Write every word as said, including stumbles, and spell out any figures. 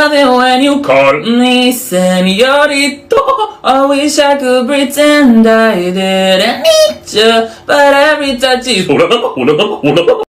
love it when you call me señorito. I wish I could pretend I didn't need you, but every touch is